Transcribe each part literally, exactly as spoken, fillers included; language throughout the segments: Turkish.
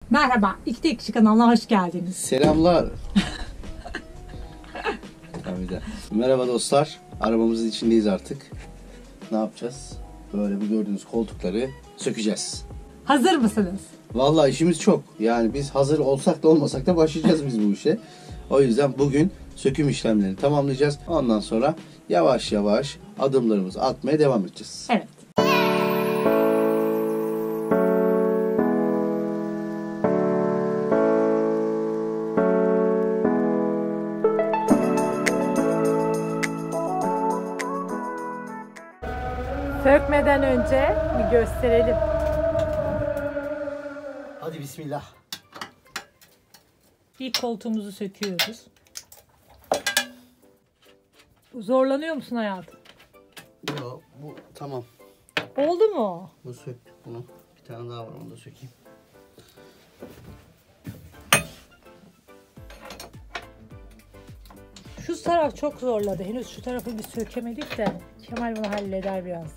Merhaba, İki Tek Kişi kanalına hoş geldiniz. Selamlar. Tabii de. Merhaba dostlar. Arabamızın içindeyiz artık. Ne yapacağız? Böyle bu gördüğünüz koltukları sökeceğiz. Hazır mısınız? Vallahi işimiz çok. Yani biz hazır olsak da olmasak da başlayacağız biz bu işe. O yüzden bugün söküm işlemlerini tamamlayacağız. Ondan sonra yavaş yavaş adımlarımızı atmaya devam edeceğiz. Evet. Sökmeden önce bir gösterelim. Hadi bismillah. İlk koltuğumuzu söküyoruz. Zorlanıyor musun hayatım? Yok, bu tamam. Oldu mu? Bunu söktük bunu. Bir tane daha var, onu da sökeyim. Şu taraf çok zorladı. Henüz şu tarafı bir sökemedik de Kemal bunu halleder biraz.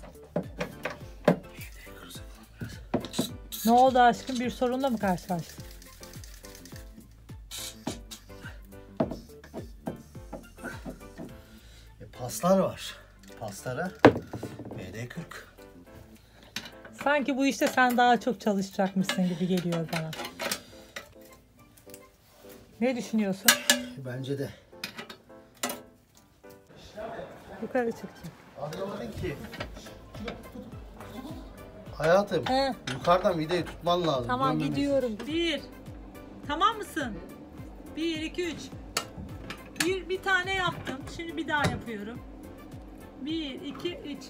Ne oldu aşkım? Bir sorunla mı karşılaştın? E, paslar var. Paslara B D kırk. Sanki bu işte sen daha çok çalışacakmışsın gibi geliyor bana. Ne düşünüyorsun? Bence de. Yukarı çıktı. Anlamadın ki. Hayatım, He. yukarıdan videoyu tutman lazım. Tamam Dönmemiz. gidiyorum. Bir. Tamam mısın? Bir, iki, üç. Bir, bir tane yaptım. Şimdi bir daha yapıyorum. Bir, iki, üç.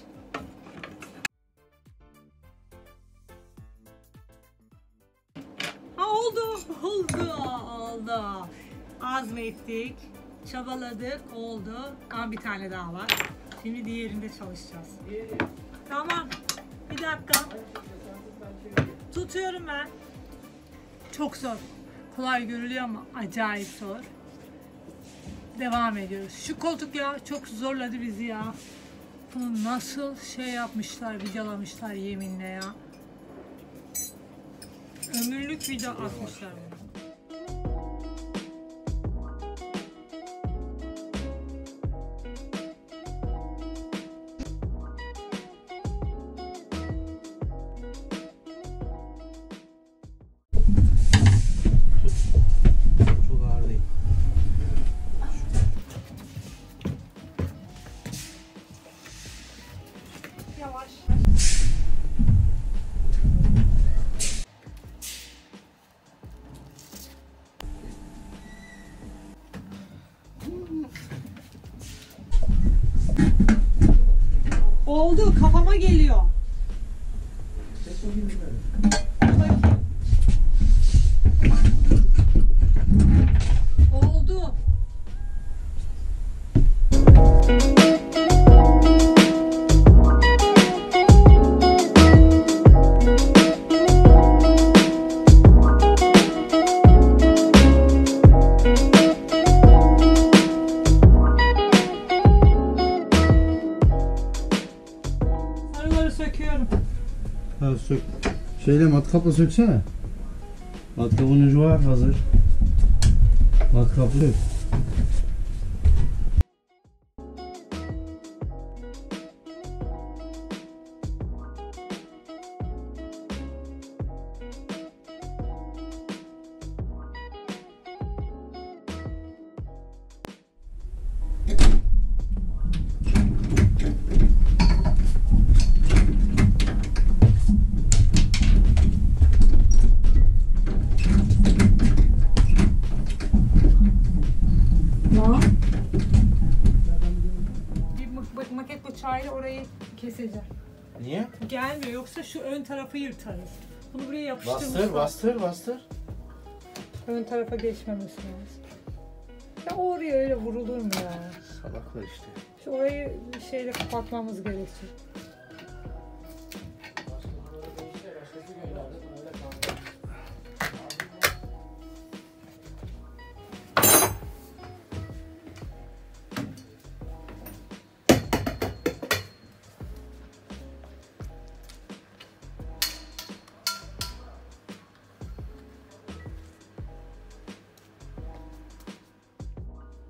Ha oldu. Oldu. Oldu. Azmettik. Çabaladık. Oldu. Ama bir tane daha var. Şimdi diğerinde çalışacağız. Tamam. Bir dakika. Tutuyorum ben. Çok zor. Kolay görülüyor ama acayip zor. Devam ediyoruz. Şu koltuk ya çok zorladı bizi ya. Bunu nasıl şey yapmışlar, vidalamışlar yeminle ya. Ömürlük vida atmışlar bunu. Çok ağır değil. Yavaş. Oldu, kafama geliyor. Oldu. Sarıları söküyorum. Ha sök. Şeyle matkapla söksene. Matkapın ucu var hazır. Matkapla sök. Bir mak- bak maket bıçağıyla orayı keseceğim. Niye? Gelmiyor yoksa şu ön tarafı yırtarız. Bunu buraya yapıştırmışlar. Bastır bastır bastır. Ön tarafa geçmemesi lazım. Ya oraya öyle vurulur mu ya? Salaklar işte. Şu orayı bir şeyle kapatmamız gerekecek.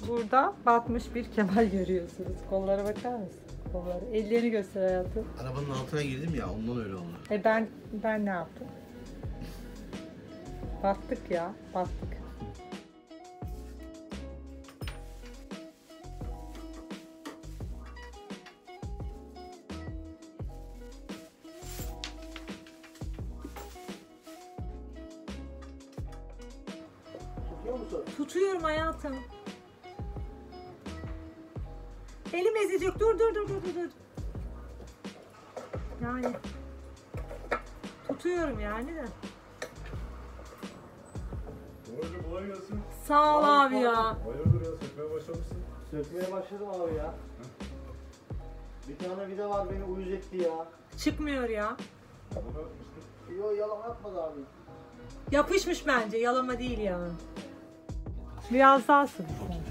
Burada batmış bir Kemal görüyorsunuz. Kollara bakar mısın? Kolları. Ellerini göster hayatım. Arabanın altına girdim ya, ondan öyle oldu. E ben ben ne yaptım? Battık ya, battık. Tutuyor musun? Tutuyorum hayatım. Elim ezecek. Dur dur dur dur dur. Yani tutuyorum yani de. Hocam kolay gelsin. Sağ ol abi ya. Hayırdır ya, sökmeye başlamışsın. Sökmeye başladım abi ya. Bir tane vida var, beni uyuz etti ya. Çıkmıyor ya. Bunu atmıştık. Yo, yalan atmadı abi. Yapışmış bence. Yalama değil ya. Biraz daha sık.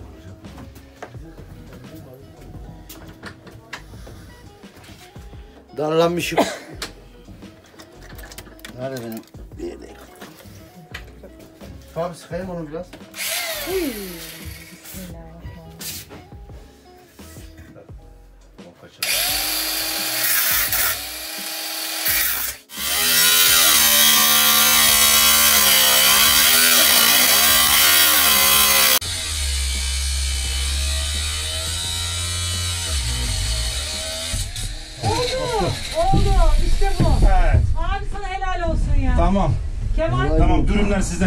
Darlanmışım. Nerede benim? Bir yerde. Abi sıkayım onu biraz. Uy. Bismillahirrahmanirrahim. Tamam, kaçalım. Oldu. İşte bu. Evet. Abi sana helal olsun ya. Tamam. Kemal. Tamam, dürümler sizden.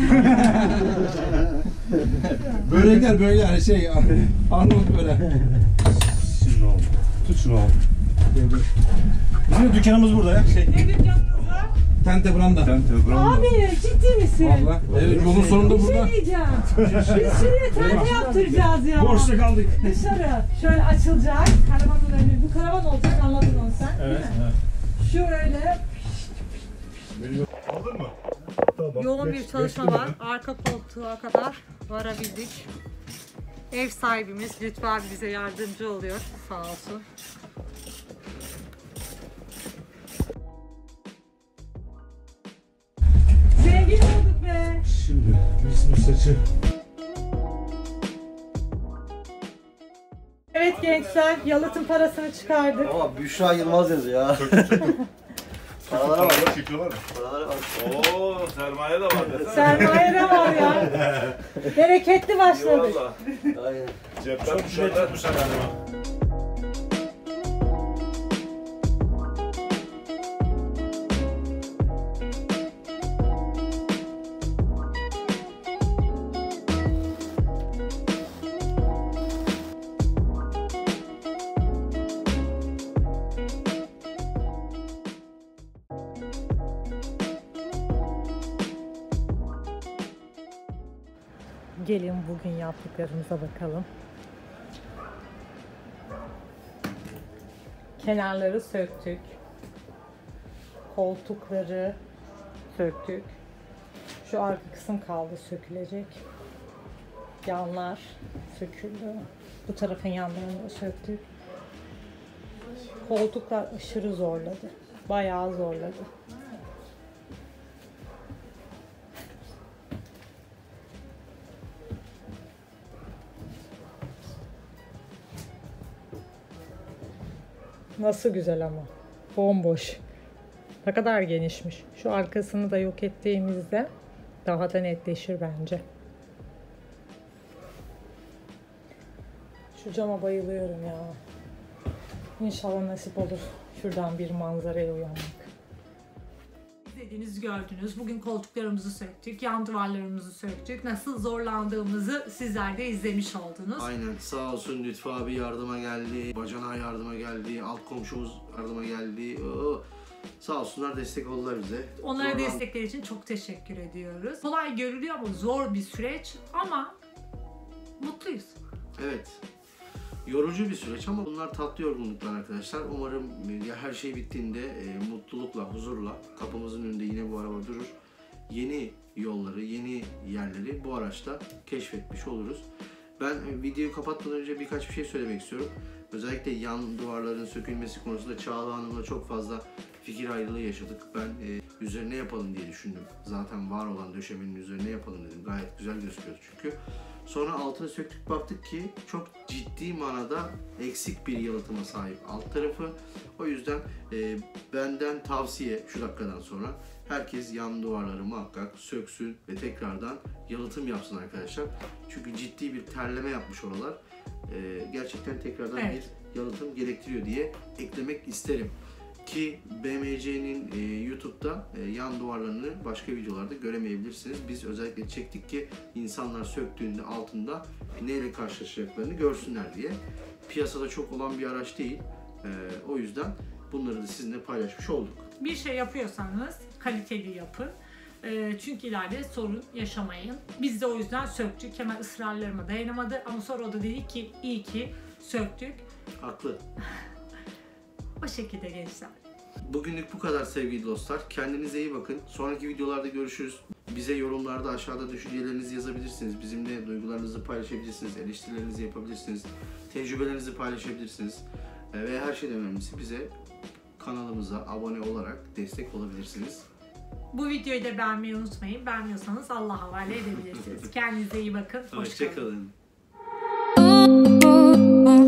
Börekler böyle hani şey Arnavut böyle. Şimdi oldu. Tut şunu oğlum. Bizim dükkanımız burada ya. Şey. Ne dükkanınız var? Tente branda. Tente, bravo. Abi ciddi misin? Valla. Evet, yolun sonunda Bir şey burada. diyeceğim. Biz şuraya tente yaptıracağız ya. Borçta kaldık. Dışarı şöyle açılacak. Karavanın önü. Bu karavan olacak, anladın onu sen. Evet. evet. Şöyle Aldın mı? Tamam. yoğun Geç- bir çalışma geçtim var. ben. Arka koltuğa kadar varabildik. Ev sahibimiz Lütfü abi bize yardımcı oluyor. Sağ olsun. Zengin olduk be. Şimdi mis saçı. Evet gençler, yalıtım parasını çıkardık. Ama Büşra Yılmaz yazıyor ya. Paralara bak. Paraları çekiyorlar mı? Paralara bak. Oo, sermaye de var desene. Sermaye de var ya. Bereketli başladık. Valla. Aynen. Cepten düşerler bu sefer galiba. Gelin bugün yaptıklarımıza bakalım. Kenarları söktük. Koltukları söktük. Şu arka kısım kaldı sökülecek. Yanlar söküldü. Bu tarafın yanlarını da söktük. Koltuklar aşırı zorladı. Bayağı zorladı. Nasıl güzel ama. Bomboş. Ne kadar genişmiş. Şu arkasını da yok ettiğimizde daha da netleşir bence. Şu cama bayılıyorum ya. İnşallah nasip olur şuradan bir manzaraya uyanmak. İzlediğiniz gördünüz. Bugün koltuklarımızı söktük, yan duvarlarımızı söktük. Nasıl zorlandığımızı sizler de izlemiş oldunuz. Aynen, sağ olsun Lütfü abi yardıma geldi, bacana yardıma geldi, alt komşumuz yardıma geldi. Oo, sağ olsunlar, destek oldular bize. Onlara Zorlan- destekleri için çok teşekkür ediyoruz. Kolay görülüyor ama zor bir süreç ama mutluyuz. Evet. Yorucu bir süreç ama bunlar tatlı yorgunluklar arkadaşlar. Umarım ya her şey bittiğinde e, mutlulukla, huzurla kapımızın önünde yine bu araba durur. Yeni yolları, yeni yerleri bu araçta keşfetmiş oluruz. Ben e, videoyu kapatmadan önce birkaç bir şey söylemek istiyorum. Özellikle yan duvarların sökülmesi konusunda Çağla Hanım'la çok fazla fikir ayrılığı yaşadık. Ben e, üzerine yapalım diye düşündüm. Zaten var olan döşemenin üzerine yapalım dedim. Gayet güzel gözüküyor çünkü. Sonra altını söktük, baktık ki çok ciddi manada eksik bir yalıtıma sahip alt tarafı. O yüzden e, benden tavsiye şu dakikadan sonra herkes yan duvarları muhakkak söksün ve tekrardan yalıtım yapsın arkadaşlar. Çünkü ciddi bir terleme yapmış oralar. E, gerçekten tekrardan Evet. bir yalıtım gerektiriyor diye eklemek isterim. Ki B M C'nin e, YouTube'da e, yan duvarlarını başka videolarda göremeyebilirsiniz. Biz özellikle çektik ki insanlar söktüğünde altında neyle karşılaşacaklarını görsünler diye. Piyasada çok olan bir araç değil. E, o yüzden bunları da sizinle paylaşmış olduk. Bir şey yapıyorsanız kaliteli yapın. Ee, çünkü ileride sorun yaşamayın. Biz de o yüzden söktük. Hemen ısrarlarıma dayanamadı. Ama sonra o da dedi ki iyi ki söktük. Haklı. O şekilde gençler. Bugünlük bu kadar sevgili dostlar. Kendinize iyi bakın. Sonraki videolarda görüşürüz. Bize yorumlarda aşağıda düşüncelerinizi yazabilirsiniz. Bizimle duygularınızı paylaşabilirsiniz. Eleştirilerinizi yapabilirsiniz. Tecrübelerinizi paylaşabilirsiniz. Ve her şeyden önemlisi bize kanalımıza abone olarak destek olabilirsiniz. Bu videoyu da beğenmeyi unutmayın. Beğenmiyorsanız Allah'a havale edebilirsiniz. Kendinize iyi bakın. Hoşça kalın. Hoşçakalın.